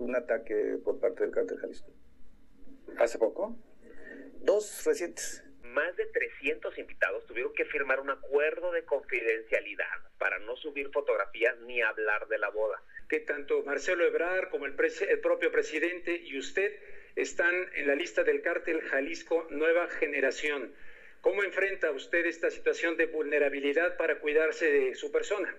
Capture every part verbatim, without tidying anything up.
un ataque por parte del Cártel Jalisco. ¿Hace poco? Dos recientes. Más de trescientos invitados tuvieron que firmar un acuerdo de confidencialidad para no subir fotografías ni hablar de la boda. Que tanto Marcelo Ebrard como el, el propio presidente y usted están en la lista del Cártel Jalisco Nueva Generación. ¿Cómo enfrenta usted esta situación de vulnerabilidad para cuidarse de su persona?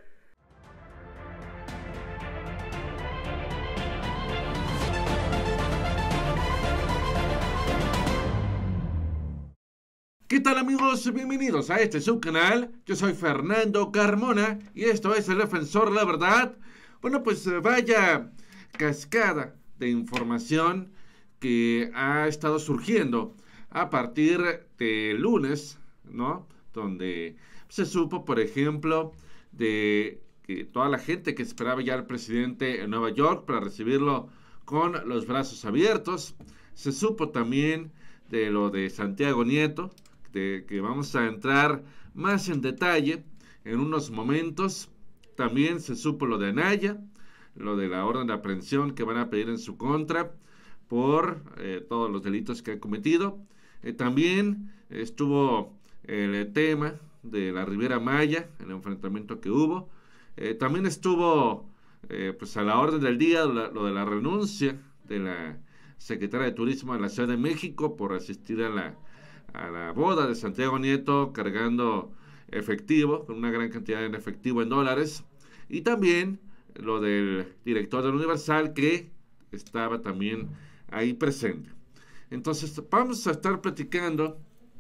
¿Qué tal, amigos? Bienvenidos a este subcanal. Yo soy Fernando Carmona y esto es El Defensor de la Verdad. Bueno, pues vaya cascada de información que ha estado surgiendo a partir de lunes, ¿no? Donde se supo, por ejemplo, de que toda la gente que esperaba ya al presidente en Nueva York para recibirlo con los brazos abiertos. Se supo también de lo de Santiago Nieto, de que vamos a entrar más en detalle en unos momentos. También se supo lo de Anaya, lo de la orden de aprehensión que van a pedir en su contra por eh, todos los delitos que ha cometido. Eh, también estuvo el tema de la Riviera Maya, el enfrentamiento que hubo. Eh, también estuvo eh, pues a la orden del día lo, lo de la renuncia de la secretaria de Turismo de la Ciudad de México por asistir a la a la boda de Santiago Nieto cargando efectivo, con una gran cantidad en efectivo en dólares, y también lo del director del Universal que estaba también ahí presente. Entonces vamos a estar platicando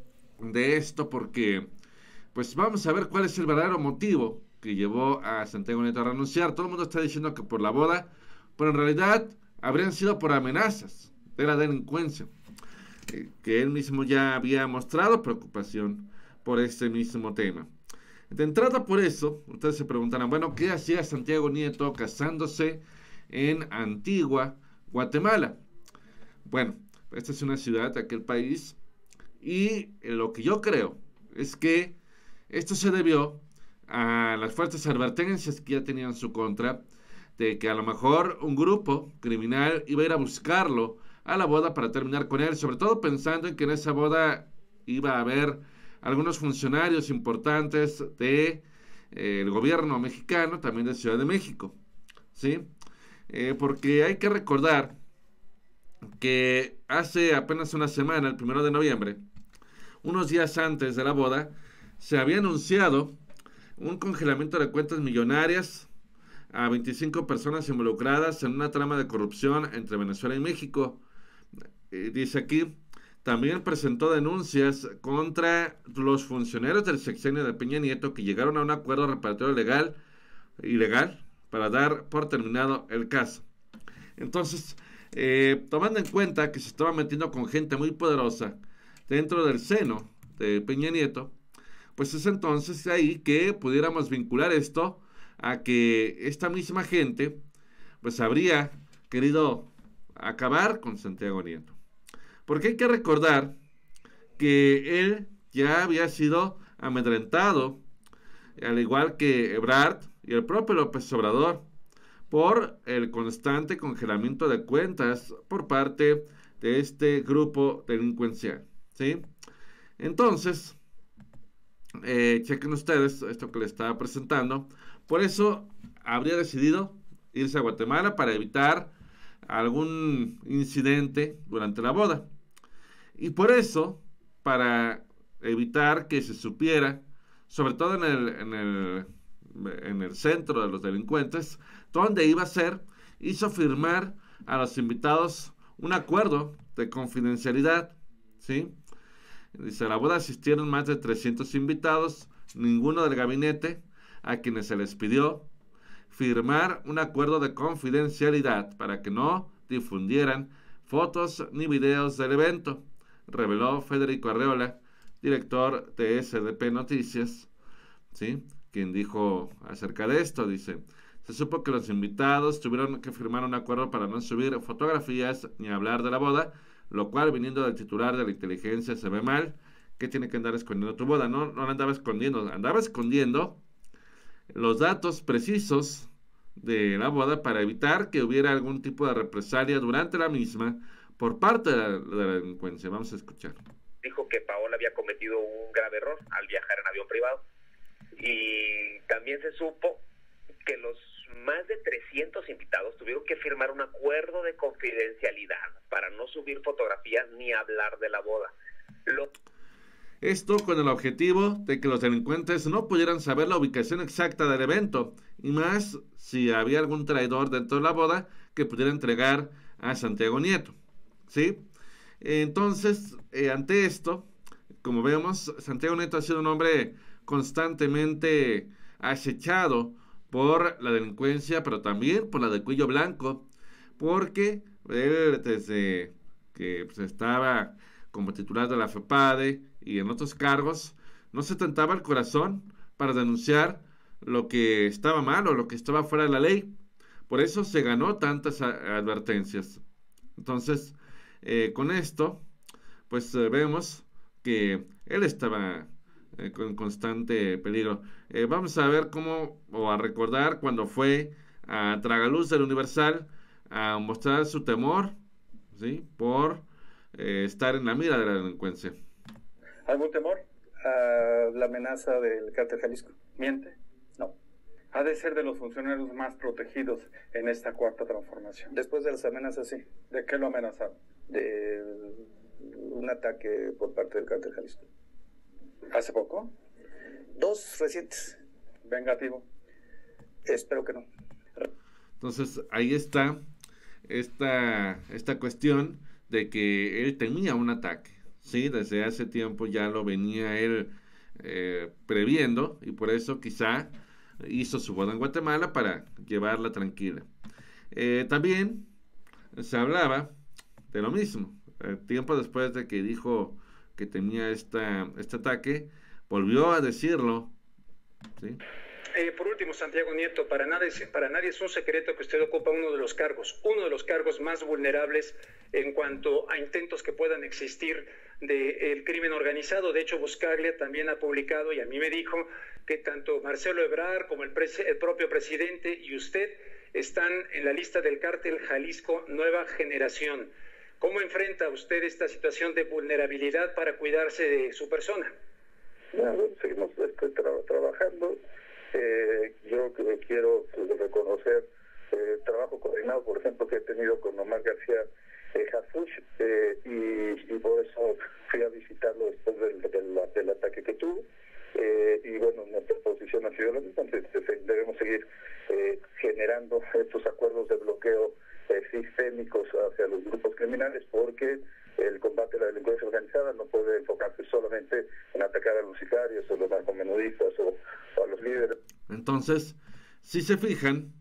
de esto porque pues vamos a ver cuál es el verdadero motivo que llevó a Santiago Nieto a renunciar. Todo el mundo está diciendo que por la boda, pero en realidad habrían sido por amenazas de la delincuencia, que él mismo ya había mostrado preocupación por este mismo tema. De entrada, por eso, ustedes se preguntarán, bueno, ¿qué hacía Santiago Nieto casándose en Antigua, Guatemala? Bueno, esta es una ciudad de aquel país, y lo que yo creo es que esto se debió a las fuertes advertencias que ya tenía en su contra, de que a lo mejor un grupo criminal iba a ir a buscarlo a la boda para terminar con él, sobre todo pensando en que en esa boda iba a haber algunos funcionarios importantes de eh, el gobierno mexicano, también de Ciudad de México, ¿sí? Eh, porque hay que recordar que hace apenas una semana, el primero de noviembre, unos días antes de la boda, se había anunciado un congelamiento de cuentas millonarias a veinticinco personas involucradas en una trama de corrupción entre Venezuela y México. Eh, dice aquí, también presentó denuncias contra los funcionarios del sexenio de Peña Nieto que llegaron a un acuerdo reparatorio legal, ilegal para dar por terminado el caso. Entonces, eh, tomando en cuenta que se estaba metiendo con gente muy poderosa dentro del seno de Peña Nieto, pues es entonces ahí que pudiéramos vincular esto a que esta misma gente pues habría querido acabar con Santiago Nieto. Porque hay que recordar que él ya había sido amedrentado, al igual que Ebrard y el propio López Obrador, por el constante congelamiento de cuentas por parte de este grupo delincuencial, ¿sí? Entonces, eh, chequen ustedes esto que le estaba presentando. Por eso habría decidido irse a Guatemala para evitar algún incidente durante la boda. Y por eso, para evitar que se supiera, sobre todo en el, en el, en el centro de los delincuentes, dónde iba a ser, hizo firmar a los invitados un acuerdo de confidencialidad, ¿sí? Dice, a la boda asistieron más de trescientos invitados, ninguno del gabinete, a quienes se les pidió firmar un acuerdo de confidencialidad para que no difundieran fotos ni videos del evento, reveló Federico Arreola, director de S D P Noticias, ¿sí? Quien dijo acerca de esto, dice, se supo que los invitados tuvieron que firmar un acuerdo para no subir fotografías ni hablar de la boda, lo cual viniendo del titular de la inteligencia se ve mal. ¿Qué tiene que andar escondiendo tu boda? No, no la andaba escondiendo, andaba escondiendo los datos precisos de la boda para evitar que hubiera algún tipo de represalia durante la misma por parte de la, de la delincuencia. Vamos a escuchar. Dijo que Paola había cometido un grave error al viajar en avión privado. Y también se supo que los más de trescientos invitados tuvieron que firmar un acuerdo de confidencialidad para no subir fotografías ni hablar de la boda. Lo... Esto con el objetivo de que los delincuentes no pudieran saber la ubicación exacta del evento, y más si había algún traidor dentro de la boda que pudiera entregar a Santiago Nieto, ¿sí? Entonces, eh, ante esto, como vemos, Santiago Nieto ha sido un hombre constantemente acechado por la delincuencia, pero también por la de cuello blanco, porque él desde que pues, estaba como titular de la FEPADE y en otros cargos, no se tentaba el corazón para denunciar lo que estaba mal o lo que estaba fuera de la ley. Por eso se ganó tantas advertencias. Entonces, eh, con esto, pues eh, vemos que él estaba eh, con constante peligro. Eh, vamos a ver cómo, o a recordar cuando fue a Tragaluz del Universal a mostrar su temor, ¿sí?, por eh, estar en la mira de la delincuencia. ¿Algún temor? A la amenaza del cártel Jalisco. ¿Miente? No. Ha de ser de los funcionarios más protegidos en esta cuarta transformación. Después de las amenazas, sí. ¿De qué lo amenazaron? De un ataque por parte del cártel Jalisco. ¿Hace poco? Dos recientes. ¿Vengativo? Espero que no. Entonces, ahí está esta, esta cuestión de que él temía un ataque. Sí, desde hace tiempo ya lo venía él eh, previendo, y por eso quizá hizo su boda en Guatemala para llevarla tranquila. Eh, también se hablaba de lo mismo. Eh, tiempo después de que dijo que temía esta, este ataque, volvió a decirlo, ¿sí? Eh, por último, Santiago Nieto, para nadie, para nadie es un secreto que usted ocupa uno de los cargos, uno de los cargos más vulnerables en cuanto a intentos que puedan existir del crimen organizado. De hecho, Buscaglia también ha publicado, y a mí me dijo, que tanto Marcelo Ebrard como el, pres el propio presidente y usted están en la lista del cártel Jalisco Nueva Generación. ¿Cómo enfrenta usted esta situación de vulnerabilidad para cuidarse de su persona? Bueno, seguimos este, tra trabajando. Eh, yo quiero reconocer eh, el trabajo coordinado, por ejemplo, que he tenido con Omar García eh, Harfuch, eh, y, y por eso fui a visitarlo después del, del, del ataque que tuvo. Eh, y bueno, nuestra posición ha sido la misma. Entonces, debemos seguir eh, generando estos acuerdos de bloqueo eh, sistémicos hacia los grupos criminales, porque el combate a la delincuencia organizada no puede enfocarse solamente en atacar a los sicarios o los narcomenudistas o, o a los líderes. Entonces, si se fijan,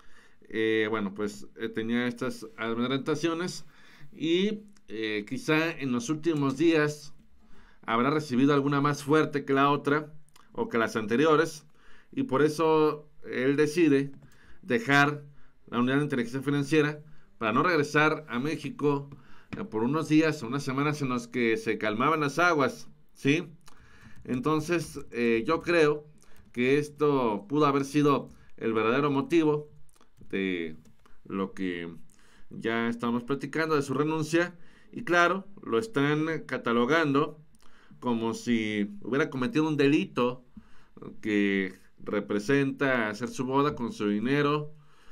eh, bueno, pues eh, tenía estas amedrentaciones, y eh, quizá en los últimos días habrá recibido alguna más fuerte que la otra o que las anteriores, y por eso él decide dejar la unidad de inteligencia financiera para no regresar a México eh, por unos días, unas semanas en los que se calmaban las aguas, ¿sí? Entonces, eh, yo creo que esto pudo haber sido el verdadero motivo de lo que ya estamos platicando, de su renuncia, y claro, lo están catalogando como si hubiera cometido un delito que representa hacer su boda con su dinero.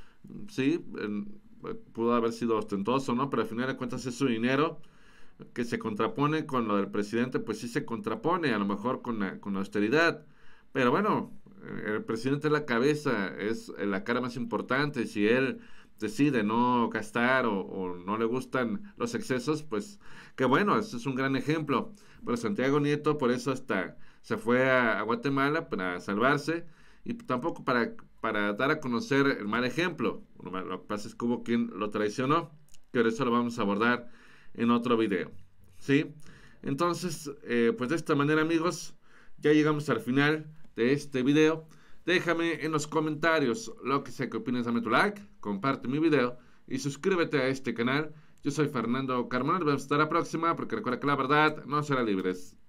Sí, pudo haber sido ostentoso, ¿no? Pero al final de cuentas es su dinero, que se contrapone con lo del presidente, pues sí se contrapone, a lo mejor con la, con la austeridad. Pero bueno, el presidente es la cabeza, es la cara más importante. Si él decide no gastar o, o no le gustan los excesos, pues qué bueno, eso es un gran ejemplo. Pero Santiago Nieto por eso hasta se fue a, a Guatemala para salvarse, y tampoco para, para dar a conocer el mal ejemplo. Lo que pasa es que hubo quien lo traicionó, que por eso lo vamos a abordar en otro video, ¿sí? Entonces, eh, pues de esta manera, amigos, ya llegamos al final de este video. Déjame en los comentarios lo que sea que opinas, dame tu like, comparte mi video y suscríbete a este canal. Yo soy Fernando Carmona, nos vemos hasta la próxima, porque recuerda que la verdad no será libres.